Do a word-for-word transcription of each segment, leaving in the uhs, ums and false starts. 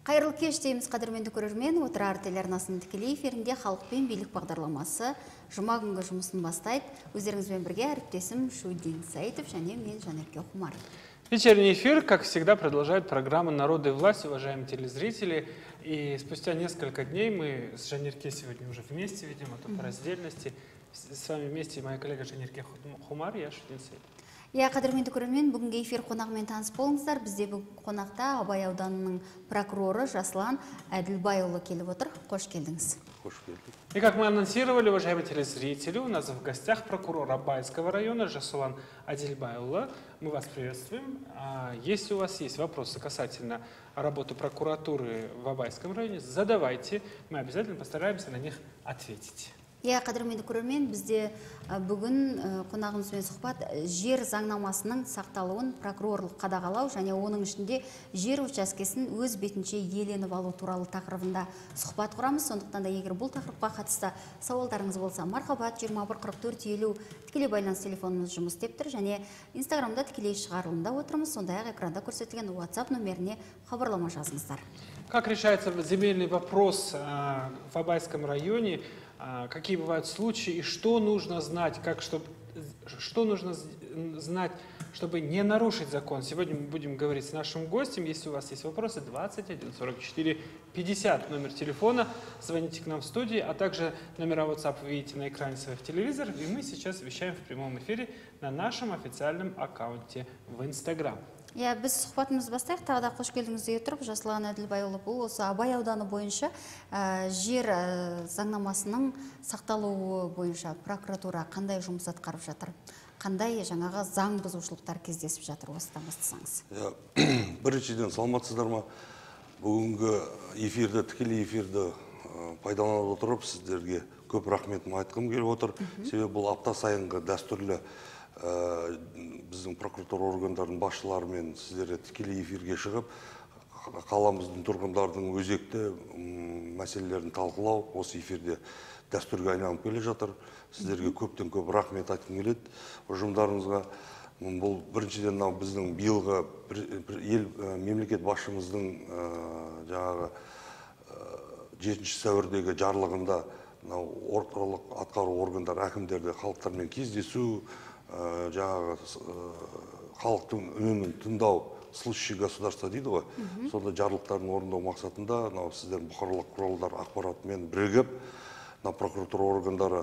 Қайырлы кеш дейміз, қадірменді көрермен. Отырар телеарнасының тікелей эфирінде халық пен билік бағдарламасы жұма күнгі жұмысын бастайды. Өздеріңізбен бірге әріптесім Шудин Саитов және мен Жанерке Хумар. Вечерний эфир, как всегда, продолжает программа «Народы и власть», уважаемые телезрители. И спустя несколько дней мы с Жанерке сегодня уже вместе видим, а то по раздельности. С вами вместе моя коллега Жанерке Хумар, я Шудин Саитов. Я қадірменді көрермен, бүгінгі эфир қонағымен таныс болыңыздар. Бізде бүгін қонақта Абай ауданының прокуроры Жаслан Әділбайұлы келіп отыр. Қош келдіңіз. Қош келдік. И как мы анонсировали, уважаемые телезрители, у нас в гостях прокурор Абайского района Жаслан Әділбайұлы. Мы вас приветствуем. Если у вас есть вопросы касательно работы прокуратуры в Абайском районе, задавайте. Мы обязательно постараемся на них ответить. Я қадірменді көрермен, бізде бүгін қонағымызбен сұхбат жер заңнамасының сақталуын прокурорлық қадағалау және оның ішінде жер учаскесін өз бетінше иеленіп алу туралы тақырыбында сұхбат құрамыз. Сондықтан да егер бұл тақырыпқа қатысты сауалдарыңыз болса, мархабат жиырма бір қырық төрт елу тікелей байланыс телефонымыз жұмыс істеп тұр және Инстаграмда тікелей шығарылымда отырмыз. Сондай-ақ экранда көрсетілген WhatsApp номеріне хабарлама жазыңыздар. Как решается земельный вопрос в Абайском районе? Какие бывают случаи и что нужно знать, как, чтобы, что нужно знать, чтобы не нарушить закон. Сегодня мы будем говорить с нашим гостем. Если у вас есть вопросы, двадцать один сорок четыре пятьдесят номер телефона, звоните к нам в студии, а также номера WhatsApp вы видите на экране своих телевизоров. И мы сейчас вещаем в прямом эфире на нашем официальном аккаунте в Instagram. Я біз сұхбатымыз бастайық, тағы да қош келдіңіз дей тұрып, Жаслан Әділбайұлы, бұл осы Абай ауданы бойынша жер заңнамасының сақталуы бойынша прокуратура қандай жұмыс атқарып жатыр? Қандай жаңағы заң бұзушылықтар кездесіп жатыр? Осыдан бастасаңыз. Біріншіден, саламатсыздар ма? Бүгінгі эфирді, тікелей эфирді пайдаланып отырып, сіздерге көп рахметім айтқым келіп отыр. Себебі бұл апта сайынғы дәстүрлі біздің прокуратура органдарының басшыларымен сіздерге тікелей эфирге шығып, қаламыздың тұрғындардың өзекті мәселелерін талқылау осы эфирде дәстүрге айналып келе жатыр. Сіздерге көптен көп рахмет айтқым келеді ұжымдарыңызға. Бұл біріншіден біздің биылғы ел мемлекет басшымыздың жаңағы жетінші сәуірдегі жарлығында орталық атқару органдар әкімдерді халықтармен кездесу, жаңағы халықтың үнін тыңдау, слышащий государство дейді ғой, сонда жарлықтарын орындау мақсатында сіздер бұқаралық құралдар ақпаратымен бірігіп, прокуратура органдары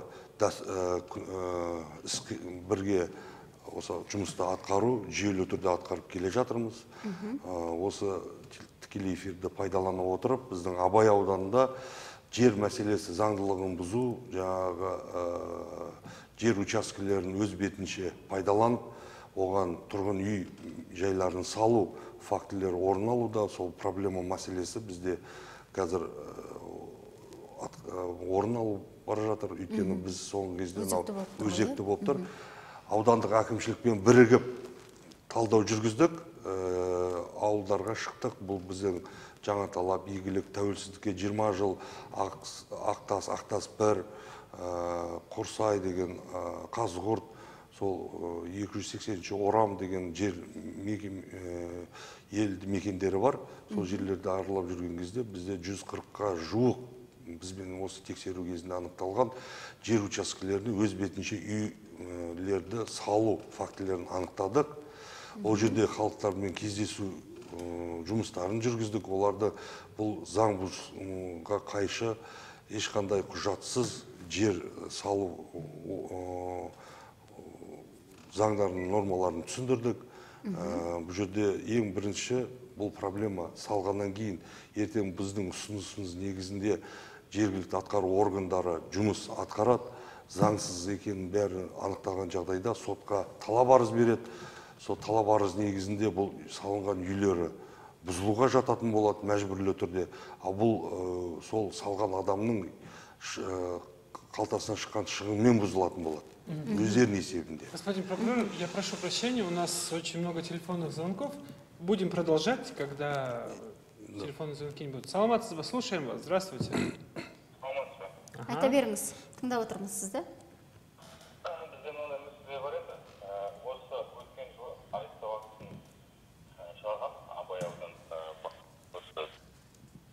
бірге осы жұмысты атқару, жүйелі түрде атқарып келе жатырмыз. Осы тікелей эфирді пайдалана отырып, біздің Абай ауданында жер мәселесі заңдылығын бұзу, жаңағы жер учаскелерін өз бетінше пайдаланып, оған тұрғын үй жайларын салу фактілері орын алуда. Сол проблема мәселесі бізде қазір орын алып бара жатыр. Өйткені біз соңғы кезде өзекті болып тұр. Аудандық әкімшілікпен бірігіп талдау жүргіздік, ауылдарға шықтық. Бұл біздің жаңа талап, игілік, тәуелсіздікке жиырма жыл, Ақтас, Ақтас бір, Құрсай деген Қазғұрт, сол екі жүз сексенінші Орам деген жер елді мекендері бар. Сол жерлерді аралап жүрген кезде бізде жүз қырыққа жуық бізбен осы тексеру кезінде анықталған жер учаскелеріне өз бетінше үйлерді салу фактілерін анықтадық. Ол жерде халықтармен кездесу жұмыстарын жүргіздік. Оларды бұл заң бұзуға қайшы ешқандай құжатсыз жер салу заңдарының нормаларын түсіндірдік. Бұл жерде ең бірінші бұл проблема салғаннан кейін ертең біздің ұсынысымыз негізінде жергілікті атқару органдары жұмыс атқарады. Заңсыз екенін бәрі анықталған жағдайда сотқа талап арыз береді. Сол талап арыз негізінде бұл салынған үйлері бұзылуға жататын болады мәжбүрлі түрде. А бұл сол салған адамның қалтасынан шыққан шығынмен бұзылатын болады. Өздерінің есебінде. Господин прокурор, я прошу прощения, у нас очень много телефонных звонков. Будем продолжать, когда телефонные звонки не будут. Саламатсыз ба, слушаем вас. Здравствуйте. Айта беріңіз, тыңдап отырмыз сізді. Бізден ондай мәселе бар еді. Осы өткен жылы арестовациясын шығарған Абай ауданында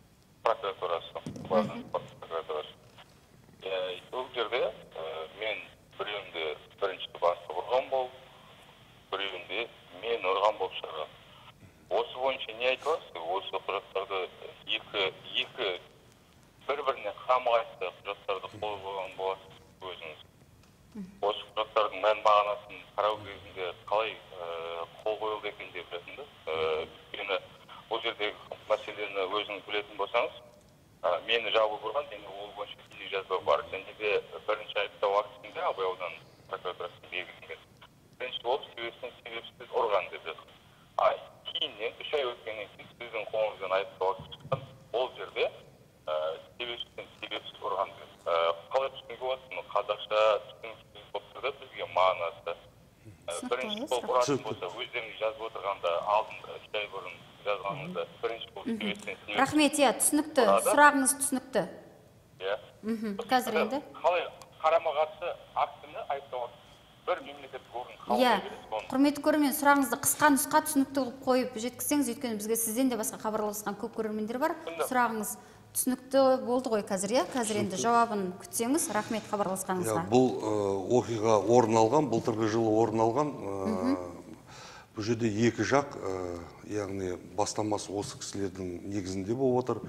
прокуратурасы, базаның прокуратурасы. Ол жерде мен біреуінде бірінші басты ұрған болып, біреуінде мен ұрған болып шығарған. Осы бойынша не айтыласыз? Осы құжаттарды екі екі бір-біріне қарама-қайшы құжаттарды қол қойған боласыз өзіңіз. Осы құжаттардың мән мағынасын қарау кезінде қалай қол қойылды екен деп білетінді. Өйткені ол жердегі мәселені өзіңіз білетін болсаңыз, мені жабылып ұрған, және ол бойынша бейне жазба бар. Және де бірінші айыптау актісінде Абай ауданы прокуратурасының белгіленген. Бірінші болып себепсіз себепсіз ұрған деп жатыр. Кейіннен үш ай өткеннен кейін сіздің қолыңыздан айыптау акті шыққан, ол жерде себепсізден себепсіз ұрған деп. Қалай түсінуге болады? Қазақша түсініксіз болып тұрды бізге мағынасы. Бірінші болып ұратын болса, өздеріңіз жазып отырғанда алдында үш ай бұрын жазғаныңызда бірінші болып себепсізден себепсіз. Рахмет, иә, түсінікті. Сұрағыңыз түсінікті. Иә. Қазір енді. Қалай қарама-қарсы актіні айыптау бір мемлекеттік орган Иә, қабылдай береді. құрметті көрермен, сұрағыңызды қысқа нұсқа түсінікті қылып қойып жеткізсеңіз, өйткені бізге сізден де басқа хабарласқан көп көрермендер бар. Сұрағыңыз түсінікті болды ғой қазір, иә? Қазір енді жауабын күтсеңіз, рахмет хабарласқаныңызға. Бұл оқиға орын алған, былтырғы жылы орын алған. Бұл жерде екі жақ, яғни бастамасы осы кісілердің негізінде болып отыр.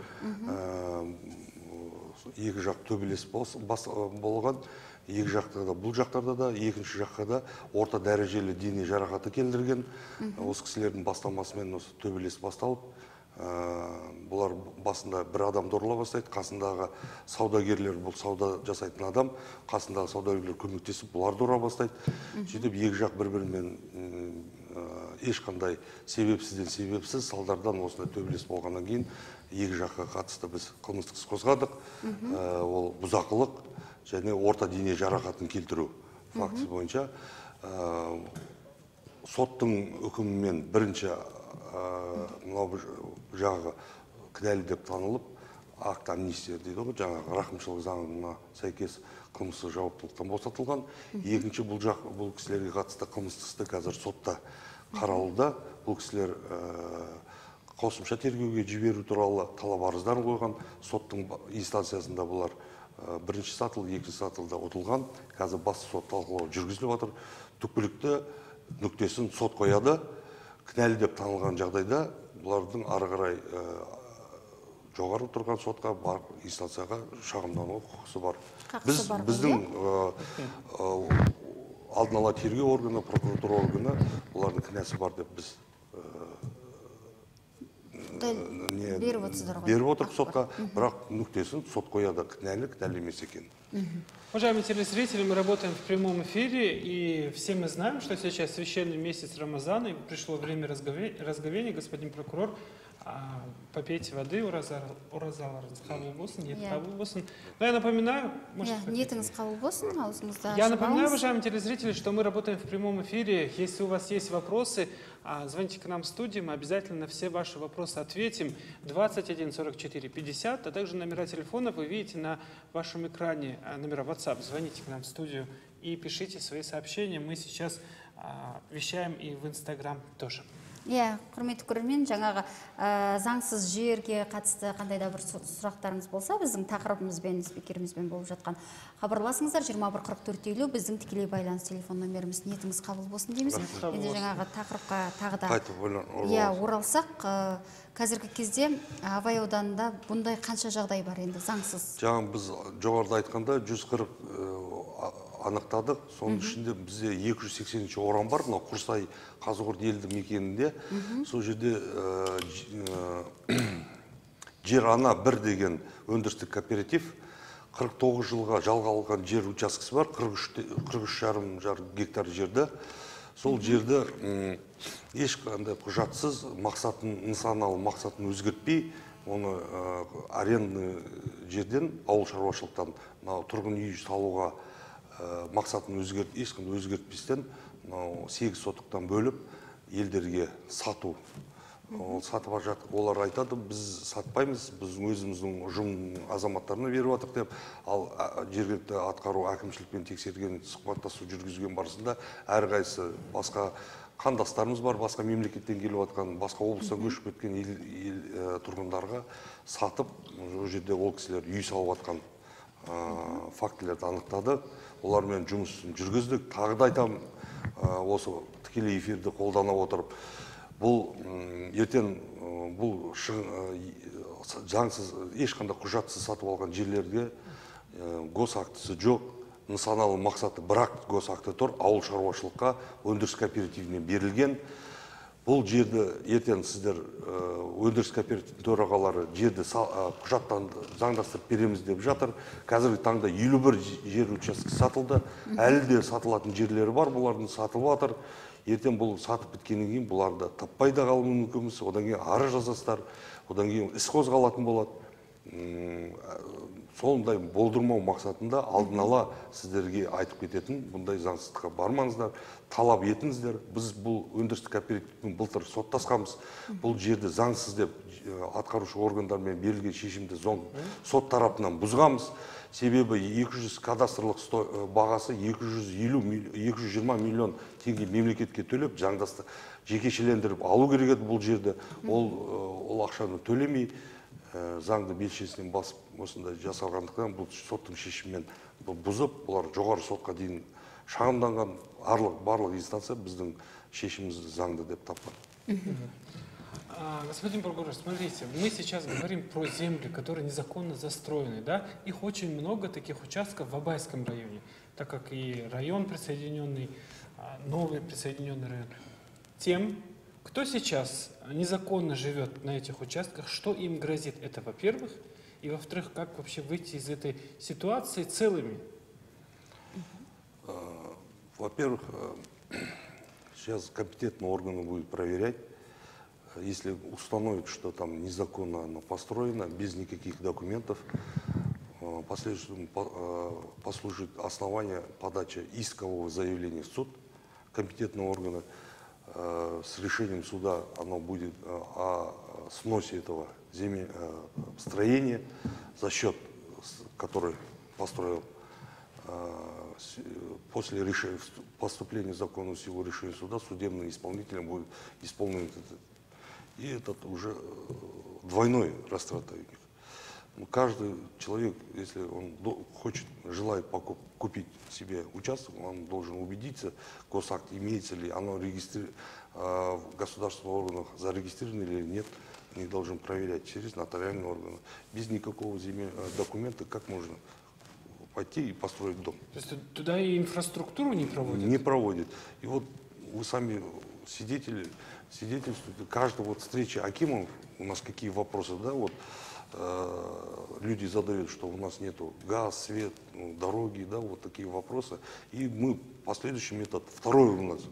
Екі жақ төбелес болған. Екі жақта да, бұл жақтарда да, екінші жаққа да орта дәрежелі дене жарақаты келдірген. Осы кісілердің бастамасымен осы төбелес басталып, бұлар басында бір адам ұрла бастайды, қасындағы саудагерлер, бұл сауда жасайтын адам, қасындағы саудагерлер көмектесіп, бұларды ұра бастайды. Сөйтіп екі жақ бір-бірімен ешқандай себепсізден себепсіз салдардан осындай төбелес болғаннан кейін екі жаққа қатысты біз қылмыстық іс қозғадық. Ол бұзақылық және орта дене жарақатын келтіру фактісі бойынша соттың үкімімен бірінші мынау жағы кінәлі деп танылып, акт амнистия дейді ғой, жаңағы рақымшылық заңына сәйкес қылмыстық жауаптылықтан босатылған. Екінші бұл жақ бұл кісілерге қатысты қылмыстық істі қазір сотта қаралуда. Бұл кісілер қосымша тергеуге жіберу туралы талап арыздарын қойған. Соттың инстанциясында бұлар бірінші сатылы, екінші сатылда ұтылған. Қазір басты сот талқылауы жүргізіліп жатыр. Түпкілікті нүктесін сот қояды. Кінәлі деп танылған жағдайда бұлардың ары қарай жоғары тұрған сотқа бар инстанцияға шағымдануға құқысы бар. Біз біздің алдын ала тергеу органы, прокуратура органы бұлардың кінәсі бар деп біз беріп отырсыздар ғой. Беріп отырып сотқа, бірақ нүктесін сот қояды, кінәлі, кінәлі емес екен. Уважаемые телезрители, мы работаем в прямом эфире, и все мы знаем, что сейчас священный месяц Рамазана, и пришло время разговения. Господин прокурор, попейте воды, уразал қабыл болсын, нет қабыл болсын. Но я напоминаю, ниетіңіз қабыл болсын, аузыңызда я напоминаю, уважаемые телезрители, что мы работаем в прямом эфире. Если у вас есть вопросы, звоните к нам в студию, мы обязательно на все ваши вопросы ответим. двадцать один сорок четыре пятьдесят, а также номера телефона вы видите на вашем экране, номера WhatsApp. Звоните к нам в студию и пишите свои сообщения. Мы сейчас а, вещаем и в Инстаграм тоже. Иә, құрметті көрермен, жаңағы заңсыз жерге қатысты қандай да бір сұрақтарыңыз болса, біздің тақырыбымызбен, спикерімізбен болып жатқан хабарласыңыздар. жиырма бір қырық төрт елу біздің тікелей байланыс телефон номеріміз. Ниетіңіз қабыл болсын дейміз. Енді жаңағы тақырыпқа тағы да иә, оралсақ, қазіргі кезде Абай ауданында бұндай қанша жағдай бар енді заңсыз? Жаңа біз жоғарыда айтқанда жүз қырық анықтадық. Соның ішінде бізде екі жүз сексенінші орын бар. Мынау Құрсай Қазығұрт елді мекенінде. Сол жерде жер ана бір деген өндірістік кооператив қырық тоғыз жылға жалға алған жер учаскесі бар. қырық үш жарым гектар жерді. Сол жерді ешқандай құжатсыз мақсатын, нысаналы мақсатын өзгертпей, оны арендный жерден, ауыл шаруашылықтан тұрғын үй салуға мақсатын өзгерт, ешкімді өзгертпестен сегіз сотықтан бөліп елдерге сату. Сатып жатыр. Олар айтады, біз сатпаймыз, біз өзіміздің ұжым азаматтарына беріп жатыр деп, ал жергілікті атқару әкімшілікпен тексерген, сұхбаттасу жүргізген барысында әрқайсысы басқа қандастарымыз бар, басқа мемлекеттен келіп жатқан, басқа облыстан көшіп кеткен ел, ел, ә, тұрғындарға сатып, ол жерде ол кісілер үй салып жатқан ә, фактілерді анықтады. Олармен жұмысын жүргіздік. Тағы да айтамын, ә, осы тікелей эфирді қолдана отырып, бұл ертең бұл шың, ә, заңсыз, ешқандай құжатсыз сатып алған жерлерге ә, госактісі жоқ, нысаналы мақсаты бірақ госакты тұр, ауыл шаруашылыққа өндіріс кооперативіне берілген. Бұл жерді ертең сіздер өндіріс кооперативінің төрағалары жерді құжаттан заңдастырып береміз деп жатыр. Қазіргі таңда елу бір жер учаскесі сатылды. Әлі де сатылатын жерлері бар, бұлардың сатылып жатыр. Ертең бұл сатып біткеннен кейін бұларды таппай да қалуы мүмкінбіз. Одан кейін арыз жазасыздар, одан кейін іс қозғалатын болады. Сондай болдырмау мақсатында алдын ала сіздерге айтып кететін, бұндай заңсыздыққа бармаңыздар, талап етіңіздер. Біз бұл өндірістік кооперативпен былтыр соттасқанбыз. Бұл жерді заңсыз деп атқарушы органдармен берілген шешімді сот тарапынан бұзғанбыз. Себебі екі жүз кадастрлық бағасы екі жүз елу екі жүз жиырма миллион теңге мемлекетке төлеп, заңдасты жекешелендіріп алу керек еді бұл жерді. Ол ол ақшаны төлемей заңды белшесінен басып осындай жасалғандықтан бұл соттың шешімімен бұзып, бұлар жоғары сотқа дейін шағымданған, барлық инстанция біздің шешімімізді заңды деп тапқан. Господин прокурор, смотрите, мы сейчас говорим про земли, которые незаконно застроены, да? Их очень много таких участков в Абайском районе, так как и район присоединенный, новый присоединенный район. Тем, кто сейчас незаконно живет на этих участках, что им грозит? Это, во-первых. И, во-вторых, как вообще выйти из этой ситуации целыми? Во-первых, сейчас компетентные органы будут проверять. Если установят, что там незаконно оно построено, без никаких документов, последующим послужит основание подачи искового заявления в суд компетентного органа. С решением суда оно будет о сносе этого земель, строения за счет, который построил после решения, поступления закона в силу решения суда, судебным исполнителем будет исполнен этот. И это уже двойной растрата у них. Каждый человек, если он хочет, желает покуп, купить себе участок, он должен убедиться, госакт имеется ли, оно регистри... в государственных органах зарегистрировано или нет, они должны проверять через нотариальные органы. Без никакого земель... документа как можно пойти и построить дом? То есть туда и инфраструктуру не проводят? Не проводят. И вот вы сами свидетели, свидетельствуете, каждая вот встреча акимов, у нас какие вопросы, да, вот, люди задают, что у нас нету газ, свет, дороги, да, вот такие вопросы. И мы последующий метод, второй у нас,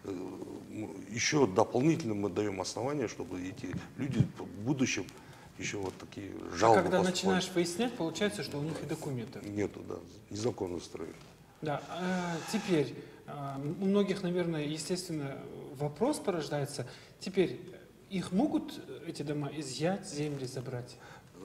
еще дополнительно мы даем основания, чтобы эти люди в будущем еще вот такие жалобы. А когда поступали. Начинаешь выяснять, получается, что у них и документов нету, да, незаконно строили. Да, а теперь а, у многих, наверное, естественно, вопрос порождается. Теперь их могут эти дома изъять, земли забрать?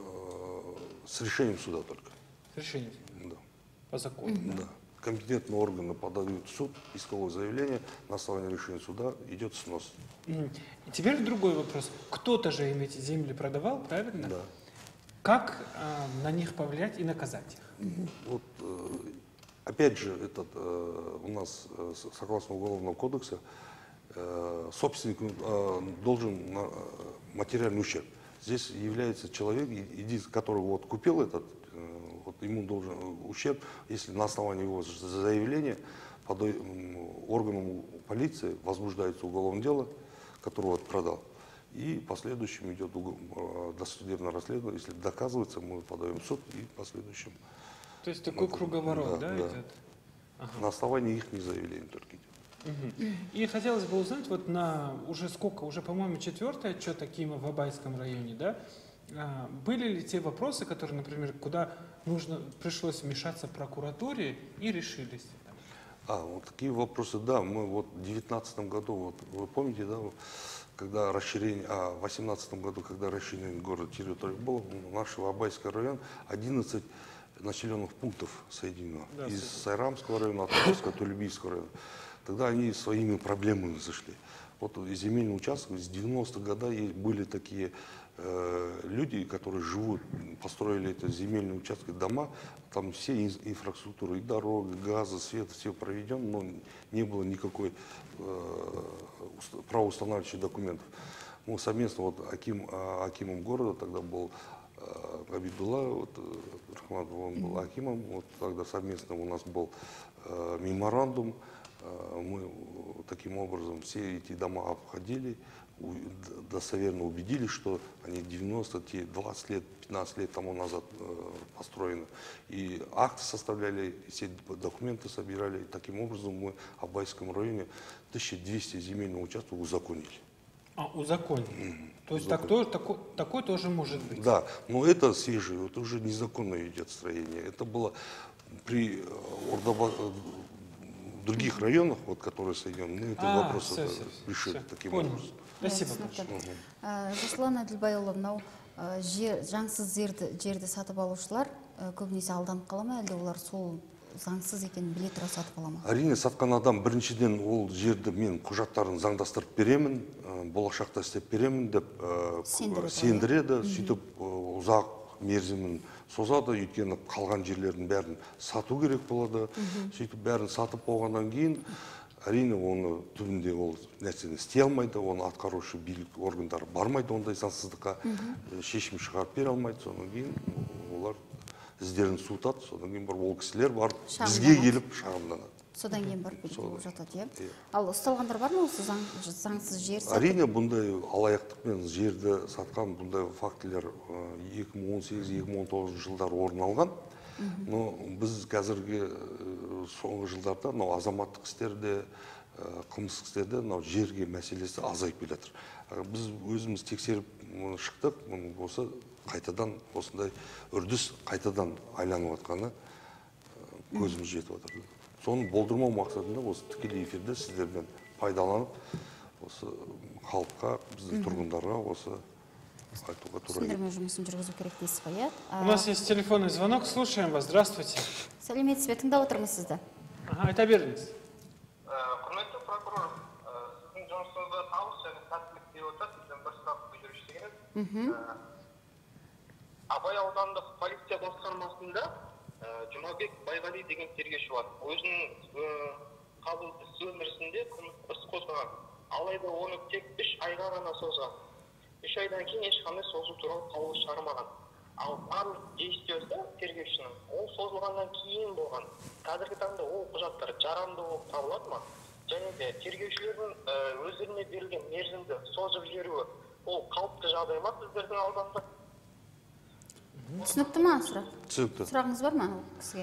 С решением суда только. С решением? Да. По закону? Да. Компетентные органы подают в суд, исковое заявление, на основании решения суда идет снос. И теперь другой вопрос. Кто-то же им эти земли продавал, правильно? Да. Как а, на них повлиять и наказать их? Вот, опять же, этот, у нас, согласно Уголовного кодекса, собственник должен материальный ущерб. Здесь является человек, который вот купил этот, вот ему должен ущерб, если на основании его заявления под органом полиции возбуждается уголовное дело, которое вот продал. И последующим идет досудебное расследование. Если доказывается, мы подаем в суд и последующим. То есть такой круговорот, да, да, да. идет? Ага. На основании их заявлений только идет. Угу. И хотелось бы узнать, вот на уже сколько, уже, по-моему, четвертый отчет Акима в Абайском районе, да, а, были ли те вопросы, которые, например, куда нужно, пришлось вмешаться прокуратуре и решились? А, вот такие вопросы, да, мы вот в девятнадцатом году, вот вы помните, да, когда расширение, а в восемнадцатом году, когда расширение города территории было, наш Абайский район одиннадцать населенных пунктов соединено, да, из Сайрамского района, Атаковского, Тулебийского района. Тогда они своими проблемами зашли. Вот земельный участок с девяностых годов и были такие э, люди, которые живут, построили эти земельные участки, дома, там все ин- инфраструктуры, и дороги, газы, свет, все проведен, но не было никакой э, уст- правоустанавливающих документов. Мы совместно, вот Аким, а, Акимом города тогда был э, Габидулла, вот, э, Рахматов, он был Акимом, вот тогда совместно у нас был э, меморандум. Мы таким образом все эти дома обходили, у- д- достоверно убедились, что они девяносто, те двадцать лет, пятнадцать лет тому назад э, построены. И акты составляли, все документы собирали. И таким образом мы в Абайском районе тысяча двести земельных участков узаконили. А, узаконили. То есть так, тоже, такой, такой тоже может быть? Да, но это свежее, это уже незаконно идет строение. Это было при э, Ордаба- э, других районах, вот, которые соединены, мы эти А, вопросы всё, да, всё, решили всё, таким понял. образом. Спасибо түсінікті. большое. Ә, Жасұлан Әділбайұлы, мынау ә, жер, заңсыз жерді, жерді сатып алушылар ә, көбінесе алданып қала ма, әлде олар сол заңсыз екенін біле тұра сатып ала ма? Әрине сатқан адам біріншіден ол жерді мен құжаттарын заңдастырып беремін, ә, болашақта істеп беремін деп ә, Сендіреді. сендіреді, сөйтіп ә, ұзақ мерзімін созады, өйткені қалған жерлердің бәрін сату керек болады. Сөйтіп бәрін сатып болғаннан кейін әрине оны түбінде ол нәрсені істей алмайды, оны атқарушы билік органдары бармайды ондай заңсыздыққа, ә, шешім шығарып бере алмайды. Содан кейін олар іздерін суытады, содан кейін бір ол кісілер барып бізге Шағымданады. келіп шағымданады. Содан кейін барып бүйтіп болып жатады, иә? Иә. Ал ұсталғандар бар ма осы заң, заңсыз жер сатып? Әрине бұндай алаяқтықпен жерді сатқан бұндай фактілер э, екі мың он сегіз екі мың он тоғызыншы жылдар орын алған. Но біз қазіргі э, соңғы жылдарда мынау азаматтық істерде, э, қылмыстық істерде мынау жерге мәселесі азайып келе жатыр. Э, Біз өзіміз тексеріп м, шықтық, м, осы қайтадан осындай үрдіс қайтадан айланып жатқаны э, көзіміз жетіп отыр. Соны болдырмау мақсатында осы тікелей эфирде сіздермен пайдаланып, осы халыққа, біздің тұрғындарға осы айтуға тура келді. Түсіндірме жұмысын жүргізу керек дейсіз ғой, иә? У нас есть телефонный звонок, слушаем вас. Здравствуйте. Сәлеметсіз бе, тыңдап отырмыз сізді. Ага, айта беріңіз. Құрметті прокурор, сіздің жұмысыңызда табыс және сәттілік деп отыр, сізден бір сұрақ білдіруші келеді. Абай аудандық полиция басқармасында Жұмабек Байғали деген тергеуші бар. Өзінің қабыл іс өмірісінде қылмыстық іс қозғаған. Алайда оны тек үш айға ғана созған. Үш айдан кейін ешқандай созу туралы қаулы шығармаған. Ал барлық действиясы тергеушінің ол созылғаннан кейін болған. Қазіргі таңда ол құжаттар жарамды болып табылады ма? Және де тергеушілердің өздеріне берілген мерзімді созып жіберуі ол қалыпты жағдай ма сіздердің ауданда? Түсінікті ма сұрақ? Түсінікті. Сұрағыңыз бар ма ол кісіге?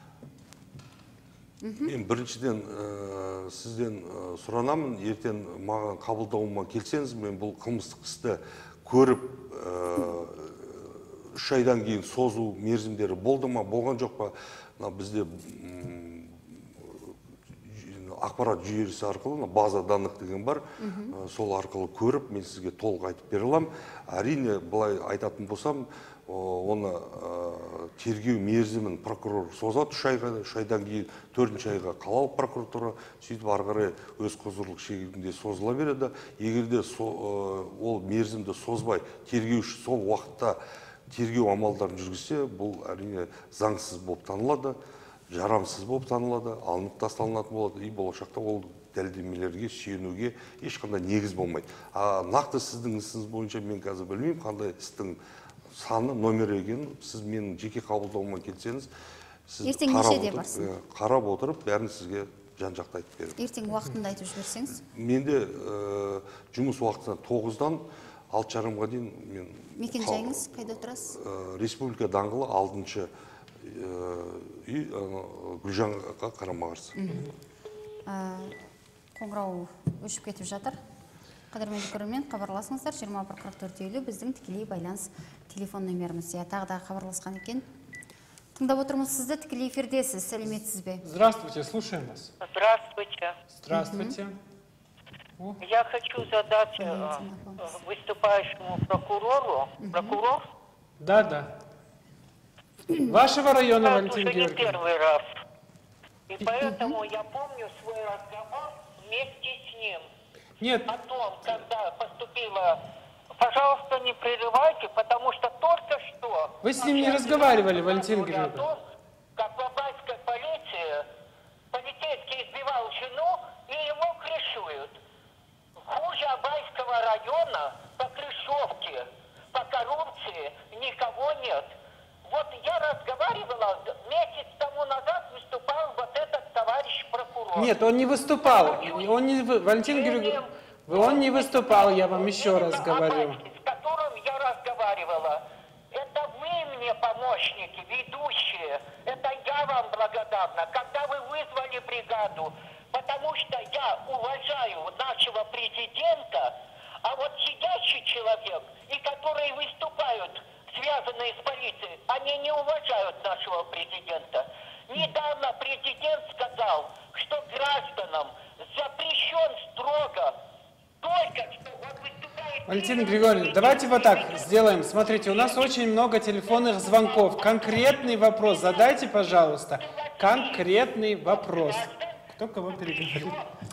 Мен біріншіден ә, сізден ә, сұранамын, ертең маған қабылдауыма келсеңіз, мен бұл қылмыстық істі көріп, ә, үш айдан кейін созу мерзімдері болды ма, болған жоқ па, мына бізде м, ақпарат жүйесі арқылы, база данных деген бар, ә, сол арқылы көріп, мен сізге толық айтып бере аламын. Әрине, былай айтатын болсам, оны ә, тергеу мерзімін прокурор созады үш айға, үш айдан кейін төртінші айға қалалық прокуратура, сөйтіп ары қарай өз құзырлық шегінде созыла береді. Егерде со, ә, ол мерзімді созбай тергеуші сол уақытта тергеу амалдарын жүргізсе, бұл әрине заңсыз болып танылады, жарамсыз болып танылады, алынып тасталынатын болады, и болашақта ол дәлелдемелерге сүйенуге ешқандай негіз болмайды. А нақты сіздің ісіңіз бойынша мен қазір білмеймін, қандай істің саны, номер екенін, сіз менің жеке қабылдауыма келсеңіз, сіз Ертең қарап нешеде отырып, барсың? е, қарап отырып, бәрін сізге жан-жақты айтып беремін. Ертең уақытында айтып жіберсеңіз? Менде ә, жұмыс уақытынан тоғыздан алты жарымға дейін мен Мекен қал- жайыңыз қайда отырасыз? ә, Республика даңғылы алтыншы үй, ә, Гүлжанға қарама қарсы. Ә, Қоңырау өшіп кетіп жатыр. Қадірменді көрермен, хабарласыңыздар жиырма бір қырық төрт елу біздің тікелей байланыс телефон нөміріміз. Иә, тағы да хабарласқан екен. Тыңдап отырмыз сізді, тікелей эфирдесіз, сәлеметсіз бе? Здравствуйте, слушаем вас. Здравствуйте. Здравствуйте. О, Я хочу задать э, Понятно. выступающему прокурору, прокурор, да, да. Вашего района, это Валентин уже не Георгиевич. первый раз. И поэтому я помню свой разговор вместе с ним. Нет. о том, когда поступила... Пожалуйста, не прерывайте, потому что только что... Вы с ним не разговаривали, Валентин о Григорьевич. том, как в Абайской полиции полицейский избивал жену и ему крышуют. Хуже Абайского района по крышовке, по коррупции никого нет. Вот я разговаривала, месяц тому назад выступал вот этот товарищ прокурор. Нет, он не выступал. Он не, вы- Валентин Григорьевич, вы- он не выступал, я вам еще раз говорю. С которым я разговаривала. Это вы мне помощники, ведущие. Это я вам благодарна. Когда вы вызвали бригаду, потому что я уважаю нашего президента, а вот сидящий человек, и которые выступают, связанные с полицией, они не уважают нашего президента. Недавно президент сказал, что гражданам запрещен строго только что он выступает... Валентин Григорьевич, давайте вот так сделаем. Смотрите, у нас очень много телефонных звонков. Конкретный вопрос задайте, пожалуйста. Конкретный вопрос. Кто кого переговорит?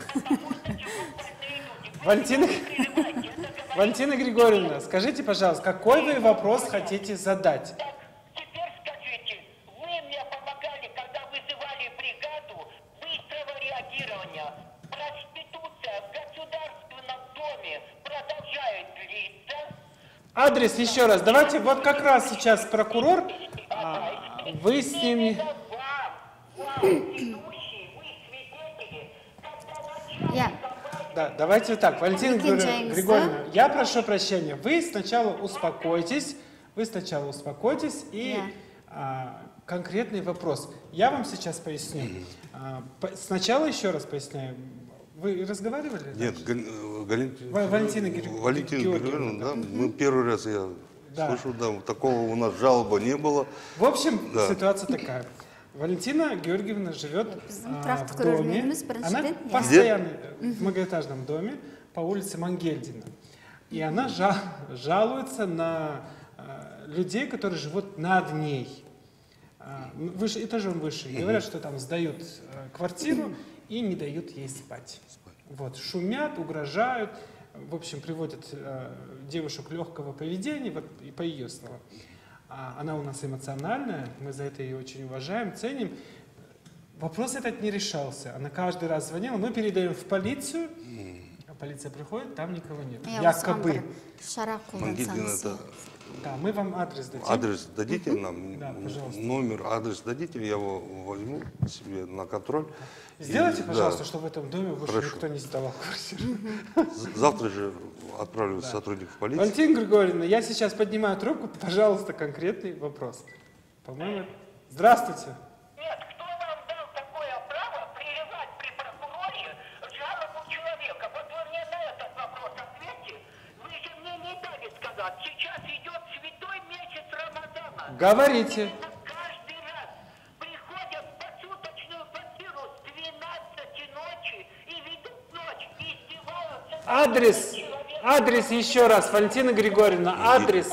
Валентина... Валентина Григорьевна, скажите, пожалуйста, какой вы вопрос хотите задать? Так, теперь скажите, вы мне помогали, когда вызывали бригаду быстрого реагирования. Проституция в государственном доме продолжает длиться. Адрес еще раз. Давайте вот как раз сейчас прокурор, а, вы с ним... Именно вам, вам, ведущие, вы свидетели, когда начальник Я Да, давайте вот так, Валентина Валентин Григорьевна, Джеймс, Григорьевна, я прошу прощения, вы сначала успокойтесь, вы сначала успокойтесь и Я. а, конкретный вопрос. Я вам сейчас поясню. А, по- сначала еще раз поясняю. Вы разговаривали? Нет, Гал- э, Галин- Ва- Валентина Георгиевна, Валентина Георгиевна, Георгиевна, да, мы первый раз я Да. слышу, да, вот такого у нас жалобы не было. В общем, Да. ситуация такая. Валентина Георгиевна живет Біздің а, тұрақты в доме. көрерменіміз біріншіден, Она иә. постоянно э, в многоэтажном доме по улице Мангельдина. И она жа- жалуется на э, людей, которые живут над ней. А, ну, выше, этажом выше. И говорят, что там сдают э, квартиру и не дают ей спать. Вот, шумят, угрожают. В общем, приводят э, девушек легкого поведения, вот, и по ее словам. А, Она у нас эмоциональная, мы за это ее очень уважаем, ценим. Вопрос этот не решался. Она каждый раз звонила, мы передаем в полицию, а полиция приходит, там никого нет. иә, осыған Якобы. бір шара Мангельдин, қолдансаңыз. это Да, мы вам адрес дадим. адрес дадите нам, Да, пожалуйста. номер, адрес дадите, я его возьму себе на контроль. Сделайте, И, пожалуйста, да, чтобы в этом доме больше Хорошо. никто не сдавал квартиру. з- завтра же отправлю сотрудников полиции. Валентина Григорьевна, я сейчас поднимаю трубку, пожалуйста, конкретный вопрос. По-моему, здравствуйте. Нет, кто вам дал такое право прерывать при прокуроре жалобу человека? Вот вы мне на этот вопрос ответьте. Вы же мне не дали сказать. Сейчас идет святой месяц Рамадана. Говорите. Именно каждый раз приходят в посуточную квартиру с двенадцати ночи и ведут ночь, и издеваются. над Адрес, человеком. адрес еще раз, Валентина Григорьевна, адрес,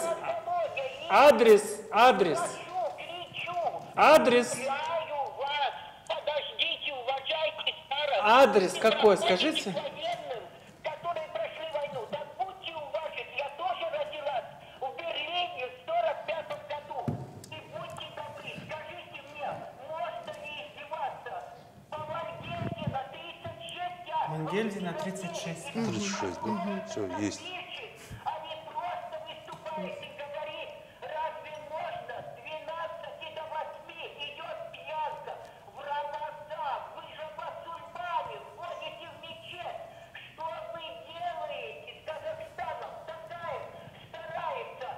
адрес, адрес, Прошу, кричу. адрес, Умоляю вас, подождите, уважайте старость. адрес Не какой, проходите скажите? к военным, которые прошли войну. Да будьте уважить, я тоже родилась в Берлине в сорок пятом году. И будьте добры, скажите мне, можно ли издеваться по Мангельдина тридцать шесть? я- Мангельдина тридцать шесть. тридцать шесть, да? Все, есть. Кричит, а не просто выступает и говорит, разве можно с двенадцати до восьми идет пьянка в Рамадан, вы же мусульмане, ходите в мечеть, что вы делаете с Казахстаном? Такая старается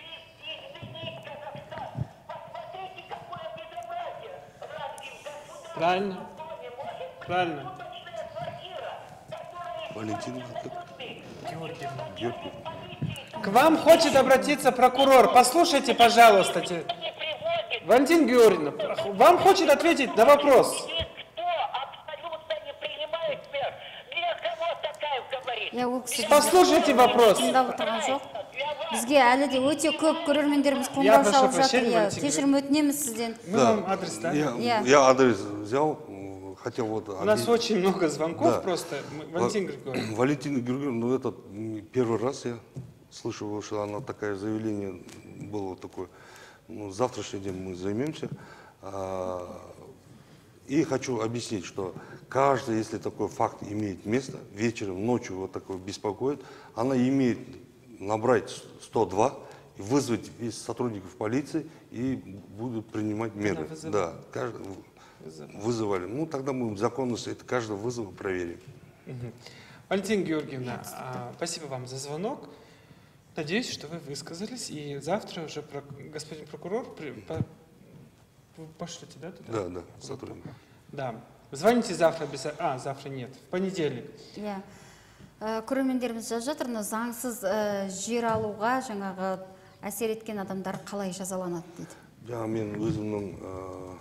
изменить Казахстан. Посмотрите, какое безобразие. Разве в государственном Правильно, доме может быть правильно. суточная квартира, которая Валентина Георгиевна. Георгиевна. К вам хочет обратиться прокурор. Послушайте, пожалуйста. те- не приводит? Валентина Георгиевна, вам хочет ответить на вопрос. Никто абсолютно не принимает мер. Для кого такая говорит? иә, ол кісі Послушайте вопрос. тыңдап отырған жоқ. Бізге әлі де өте көп көрермендеріміз Я қоңырау прошу шалып жатыр. прощения, иә. Валентин Кешірім өтінеміз сізден. Мы вам адрес, да? Я, Я. я адрес взял, м, хотел вот... У нас очень много звонков Да. просто. Мы- Валентин Григорьевич. Валентина Григорьевна, ну это м, первый раз я слышал, что она такое заявление было такое. Ну, завтрашний день мы займемся. А, И хочу объяснить, что каждый, если такой факт имеет место, вечером, ночью вот такое беспокоит, она имеет набрать сто два, и вызвать из сотрудников полиции и будут принимать меры. вызывала. Да, каждый, вызывали. Ну, тогда мы законность это каждого вызова проверим. Мгм. Валентина Георгиевна, а, спасибо вам за звонок. Надеюсь, что вы высказались, и завтра уже про- господин прокурор при- по- вы пошлете, да, туда? Да, да, сотрудник. Да. Звоните завтра обязательно. А, завтра нет, в понедельник. Иә. Ә, көрермендеріміз жазып жатыр, мына заңсыз ә, жер алуға жаңағы әсер еткен адамдар қалай жазаланады дейді. Жаңа мен өзімнің ә,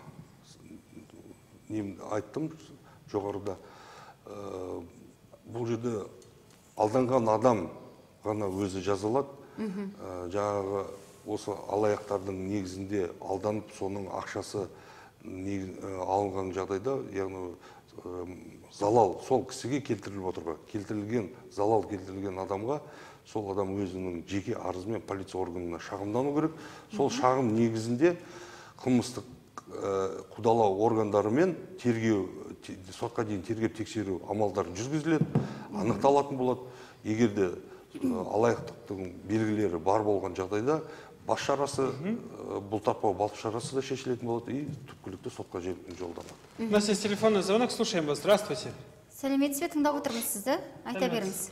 немді айттым жоғарыда. Ә, бұл жерде алданған адам ғана өзі жазалады. Ә, жаңағы осы алаяқтардың негізінде алданып соның ақшасы нег- ә, алынған жағдайда, яғни ә, залал сол кісіге келтіріліп отырға. Келтірілген, залал келтірілген адамға сол адам өзінің жеке арызымен полиция органына шағымдану керек. Сол шағым негізінде қылмыстық ә, қудалау органдарымен тергеу, те- сотқа дейін тергеп тексеру амалдары жүргізіледі, анықталатын болады. Егер де ә, алаяқтықтың белгілері бар болған жағдайда бас шарасы, ә, бұлтартпау бас шарасы да шешілетін болады и түпкілікті сотқа жел- жолданады. У нас есть телефонный звонок, слушаем вас. Здравствуйте. Сәлеметсіз бе, тыңдап отырмыз сізді, айта беріңіз.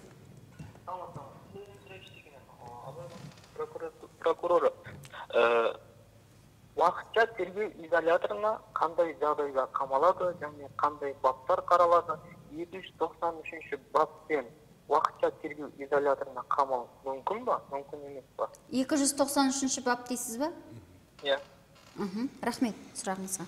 Прокурор, уақытша тергеу изоляторына қандай жағдайда қамалады және қандай баптар қаралады? екі жүз тоқсан үшінші баппен уақытша тергеу изоляторына қамау мүмкін ба, мүмкін емес па? екі жүз тоқсан үшінші бап дейсіз бе? Иә. Мхм. Рахмет сұрағыңызға.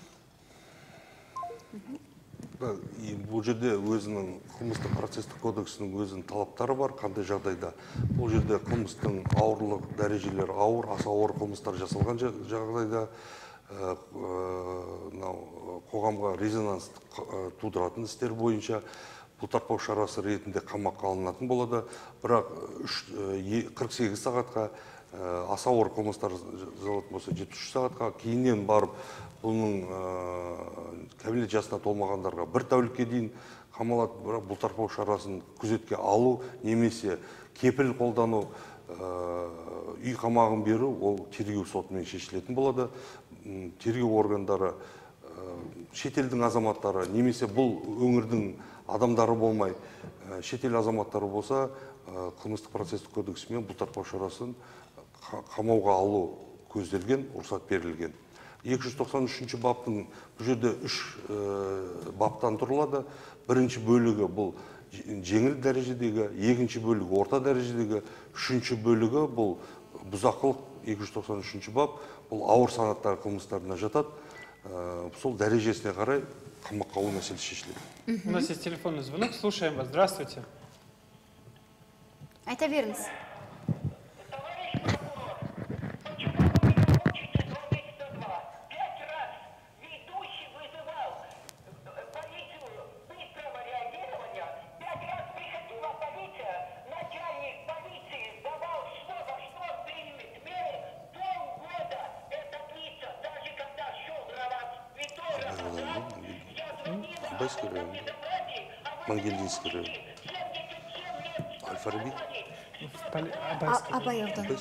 Да, и бұл жерде өзінің қылмыстық процестік кодексінің өзінің талаптары бар, қандай жағдайда. Бұл жерде қылмыстың ауырлық дәрежелері ауыр, аса ауыр қылмыстар жасалған жа- жағдайда ә, ә, мынау, қоғамға резонанс ә, тудыратын істер бойынша бұлтартпау шарасы ретінде қамаққа алынатын болады. Бірақ үш, ә, е- қырық сегіз сағатқа, ә, аса ауыр қылмыстар жазалатын болса жетпіс үш сағатқа, кейіннен барып бұның ә, кәмелет жасына толмағандарға бір тәулікке дейін қамалады. Бірақ бұлтартпау шарасын күзетке алу немесе кепіл қолдану, ә, үй қамағын беру, ол тергеу сотымен шешілетін болады. М, Тергеу органдары ә, шетелдің азаматтары немесе бұл өңірдің адамдары болмай, ә, шетел азаматтары болса, ә, қылмыстық процестік кодексімен бұлтартпау шарасын қа- қамауға алу көзделген, рұқсат берілген. екі жүз тоқсан үшінші баптың бұл жерде үш ә, баптан тұрылады. Бірінші бөлігі бұл же- жеңіл дәрежедегі, екінші бөлігі орта дәрежедегі, үшінші бөлігі бұл бұзақылық екі жүз тоқсан үшінші бап, бұл ауыр санаттағы қылмыстарына жатады. Ә, Сол дәрежесіне қарай қамаққа алу мәселесі шешіледі. У нас есть телефонный звонок, слушаем вас. Здравствуйте. Айта беріңіз. Товарищ прокурор, почему вы меня учите звонить сто два? Пять раз ведущий вызывал э, полицию быстрого реагирования, пять раз приходила полиция, начальник полиции давал слово, что он примет меры. Полгода это длится, даже когда шел Рават Святой Рамадан, я звонила, а Абайский вы район. мне забрали, а вы Мангельдинский район. семьдесят семь лет Аль-Фараби. В Поли- А- Абайский. Абай ауданы.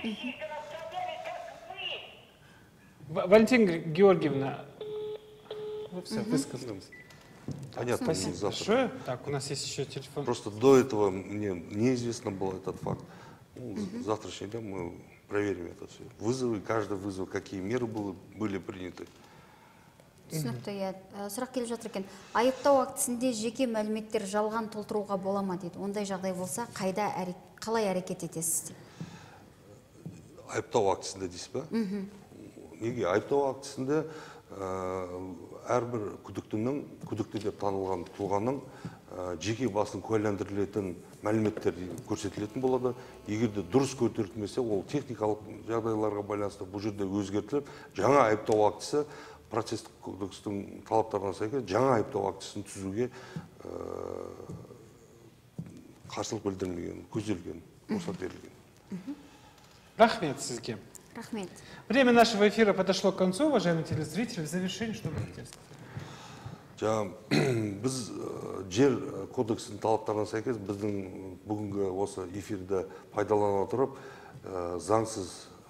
В- Валентина Гри- Георгиевна, вы все высказались. Понятно, Спасибо завтра. большое. Так, у нас есть еще телефон. Просто до этого мне неизвестно был этот факт. Ну, Завтрашний день мы проверим это все. Вызовы, каждый вызов, какие меры были, были приняты. Түсінікті, иә. Ә, сұрақ келіп жатыр екен. Айыптау актісінде жеке мәліметтер жалған толтыруға бола ма дейді. Ондай жағдай болса, қайда әрек- қалай әрекет етесіз дейді. Айыптау актісінде дейсіз ба? Неге? Айыптау актісінде ә, әрбір күдіктінің, күдікті деп танылған тұлғаның ә, жеке басын куәландырылетін мәліметтер көрсетілетін болады. Егер де дұрыс көтерілмесе, ол техникалық жағдайларға байланысты бұл жерде өзгертіліп, жаңа айыптау актісі процесстік кодекстің талаптарына сәйкес жаңа айыптау актісін түзуге қарсылық білдірмеген, көзделген, рұқсат берілген. Рахмет сізге. Рахмет. Время нашего эфира подошло к концу, уважаемые телезрители. В завершении, что вы хотели сказать? Жаңа біз жер кодексінің талаптарына сәйкес біздің бүгінгі осы эфирді пайдалана отырып заңсыз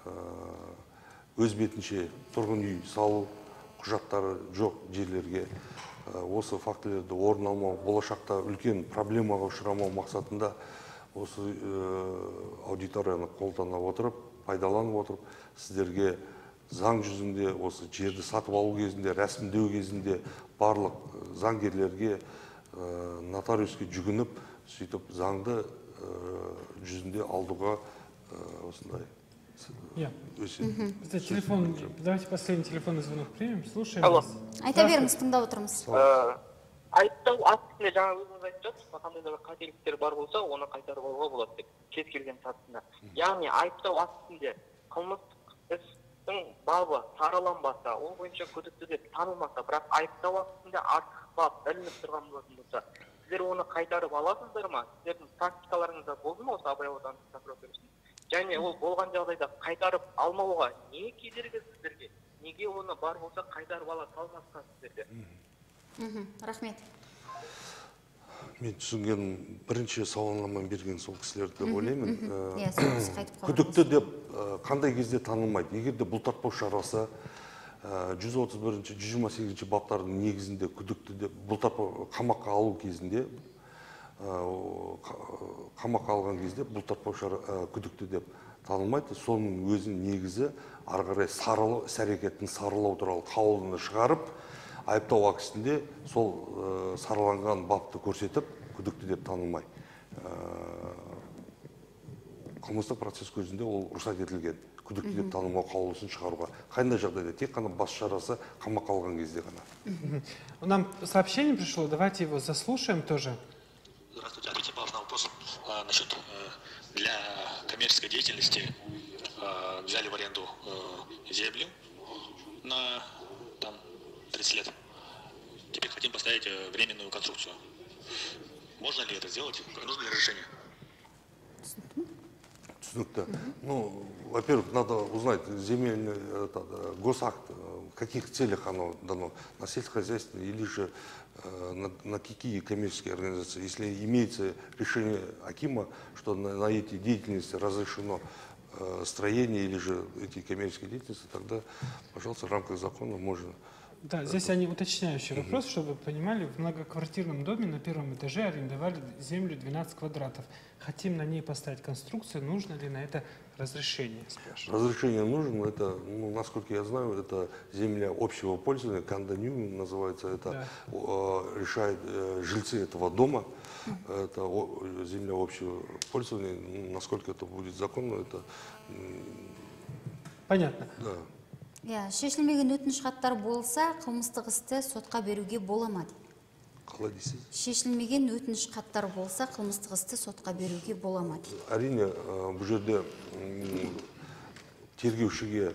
өз бетінше тұрғын үй салу құжаттары жоқ жерлерге осы фактілерді орын алмау, болашақта үлкен проблемаға ұшырамау мақсатында осы аудиторияны қолдана отырып, пайдаланып отырып, сіздерге заң жүзінде осы жерді сатып алу кезінде, рәсімдеу кезінде барлық заңгерлерге, нотариуске жүгініп, сөйтіп заңды жүзінде алдыға осындай өседі. Телефон, давайте последний телефонный звонок примем, слушаем. Алло. Айта беріңіз, тыңдап отырмыз. Айыптау актісінде жаңа өзіңіз айтып жатсыз, қандай да бір қателіктер бар болса, оны қайтарып алуға болады деп, кез келген сатысында. Яғни айыптау актісінде қылмыстық істің бабы сараланбаса, ол бойынша күдікті деп танылмаса, бірақ айыптау актісінде артық бап ілініп тұрған болатын болса, сіздер оны қайтарып аласыздар ма? Сіздердің практикаларыңызда болды ма осы Абай аудандық прокуратурасында? Және ол болған жағдайда қайтарып алмауға не кедергі сіздерге? Неге оны бар болса қайтарып ала салмасқа сіздерде? Рахмет. Мен түсінген бірінші сауалнама берген сол кісілерді деп ойлаймын. Күдікті деп қандай кезде танылмайды? Егер де бұлтартпау шарасы жүз отыз бірінші, жүз жиырма сегізінші баптардың негізінде күдікті деп бұлтартпау қамаққа алу кезінде қамаққа алған кезде бұлтартпау шара күдікті деп танылмайды. Соның өзінің негізі ары қарай саралау, іс-әрекеттің саралау туралы қаулыны шығарып, айыптау актісінде сол сараланған бапты көрсетіп, күдікті деп танылмай. Қылмыстық процесс көзінде ол рұқсат етілген, күдікті деп танылмау қаулысын шығаруға. Қандай жағдайда? Тек қана бас шарасы қамаққа алған кезде ғана. Нам сообщение пришло, давайте его заслушаем тоже. Здравствуйте, ответьте, пожалуйста, на вопрос а, насчет а, для коммерческой деятельности а, взяли в аренду а, землю на там, тридцать лет. Теперь хотим поставить а, временную конструкцию. Можно ли это сделать? Нужно ли разрешение? Түсінікті. Ну, во-первых, надо узнать земельный это, госакт, в каких целях оно дано, на сельскохозяйственные или же на, на какие коммерческие организации. Если имеется решение акима, что на, на эти деятельности разрешено э, строение или же эти коммерческие деятельности, тогда, пожалуйста, в рамках закона можно. Да, здесь они уточняющий вопрос, чтобы вы понимали, в многоквартирном доме на первом этаже арендовали землю двенадцать квадратов. Хотим на ней поставить конструкцию, нужно ли на это разрешение? Спрашиваю. Разрешение нужно, это, ну, насколько я знаю, это земля общего пользования, кондоминиум называется, это да. э, решают э, жильцы этого дома, mm. это о, земля общего пользования, насколько это будет законно, это... Понятно. Да. Я, шешілмеген өтініш хаттар болса, қылмыстық істі сотқа беруге бола ма дейді? Қалай дейсіз? Шешілмеген өтініш хаттар болса, қылмыстық істі сотқа беруге бола ма дейді? Әрине, бұл жерде тергеушіге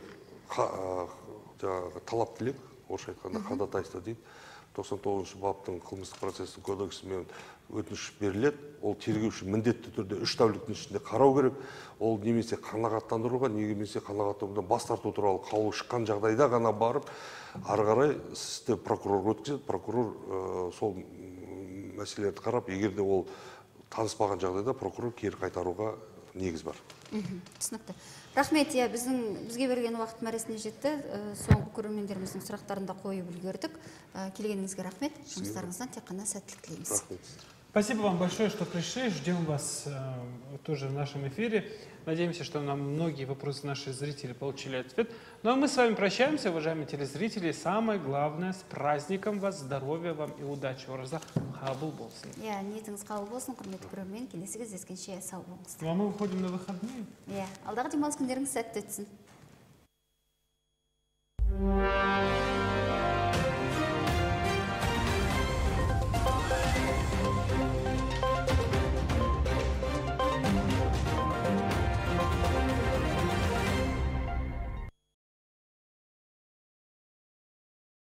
талап тілек, орысша айтқанда ходатайство дейді. тоқсан тоғызыншы баптың қылмыстық процестік кодексімен өтініш беріледі. Ол тергеуші міндетті түрде үш тәуліктің ішінде қарау керек. Ол немесе қанағаттандыруға, немесе қанағаттандырудан бас тарту туралы қаулы шыққан жағдайда ғана барып, ары қарай істі прокурор өткізеді. Прокурор сол мәселелерді қарап, егер де ол таныспаған жағдайда прокурор кері қайтаруға негіз бар. Түсінікті. Рахмет, я біздің бізге берген уақыт мәресіне жетті. Соңғы көрермендеріміздің сұрақтарын да қойып үлгердік. Келгеніңізге рахмет. Жұмыстарыңыздан тек қана сәттілік тілейміз. Спасибо вам большое, что пришли. Ждем вас э, тоже в нашем эфире. Надеемся, что на многие вопросы наши зрители получили ответ. Ну а мы с вами прощаемся, уважаемые телезрители. Самое главное, с праздником вас, здоровья вам и удачи. Ораза қабыл болсын. Я, ниетіңіз қабыл болсын, құрметті көрермен. Келесі кездескенше сау болыңыздар. Ну а мы выходим на выходные. Я, алдағы демалыс күндеріңіз сәтті өтсін.